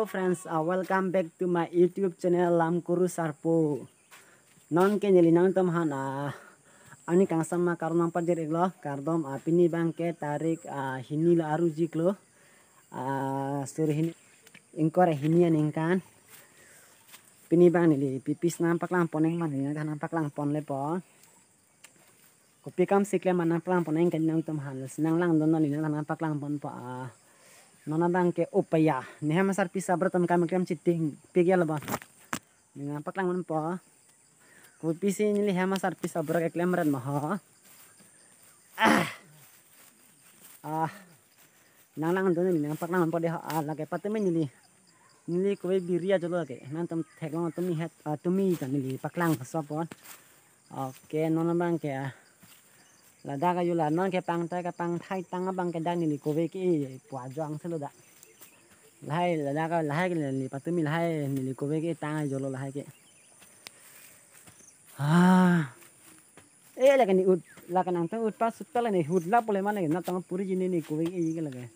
friends, welcome back to my YouTube channel Lamkuru Sarpo. Non ke nili nang tom han ani kang sama karnam pajer iglo kardom pini bangke tarik hinil aru jiklo sur hin ingkore hinian ingkan pini bang nili pipis nampak lang poneng man ni nampak lang pon lepo kopi kam sikle man nampak lang poneng kan nang tom han senang lang don ni nampak lang pon pa nona bangke upaya ni masar pisa bertom kami kem citing pigyal ba ni nampak lang man po kopi si nili masar pisa berak eklemran mah nang lang don ni nampak lang po de lagi pateme nili kowe biria jolo lagi nantam theklang tumi het tumi kan nili paklang sopon oke nona bangke lada ka yula non ke pang tai tang bang ke dan ni kowe ki pwa jong selo da lahai lada ka lahai ke ni patumi lahai ni kowe ki tang jolo lahai ke lagi ni ud lagi nang tang ud pas sutala ni hud la pole mana na tang puri jini ni kowe ki ke lagi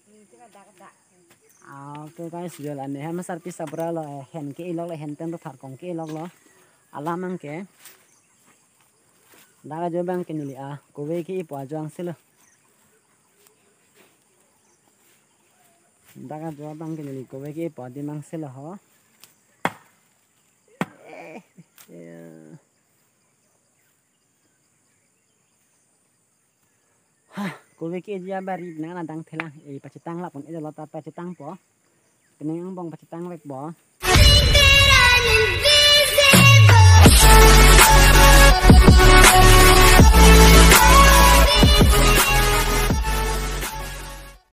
oke guys jola ni ha masar pisa bralo hen ke ilok le hen ten to thar kong ke ilok lo alamang ke daga jo bang ke nili kowe ki pwa jong selo daga jo bang ke nili kowe ki pwa di mang selo ho kowe ki dia bari na dang thelang pacitang la pon lo ta pacitang po pening bong pacitang wek bo